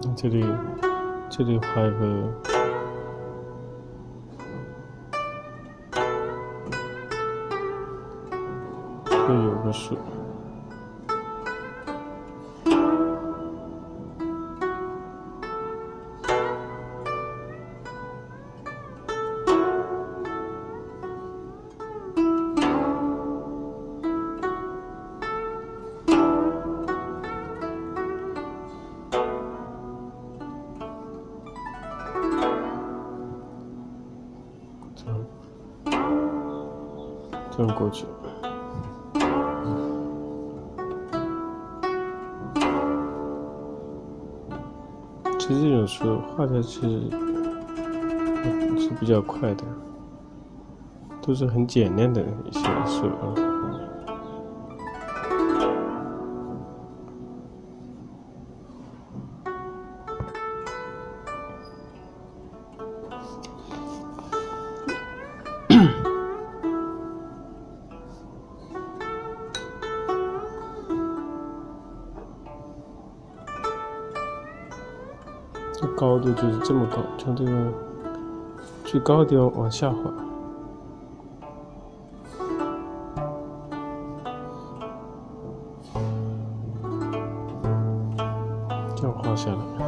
这里画一个这有个树。这样过去，其实这种树画的是比较快的，都是很简练的一些树啊。这高度就是这么高，从这个最高的地方往下滑，这样画下来。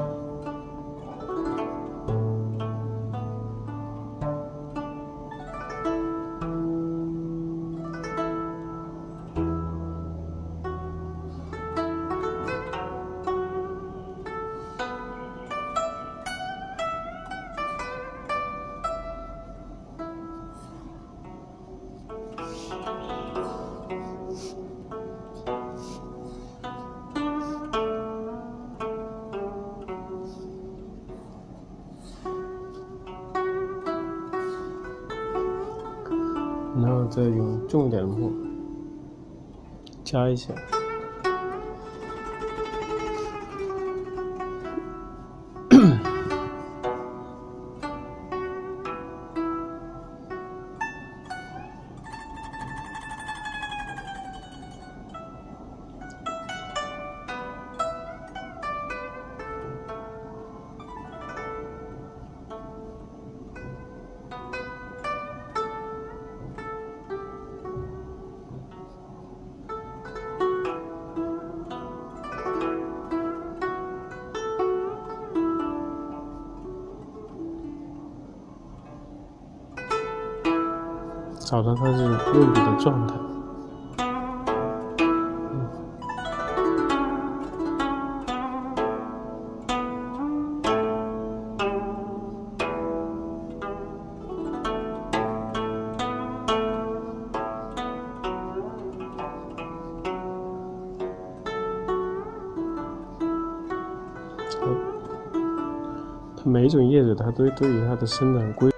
然后再用重一点的墨加一下，找到它是用笔的状态。它每一种叶子它都有它的生长规律。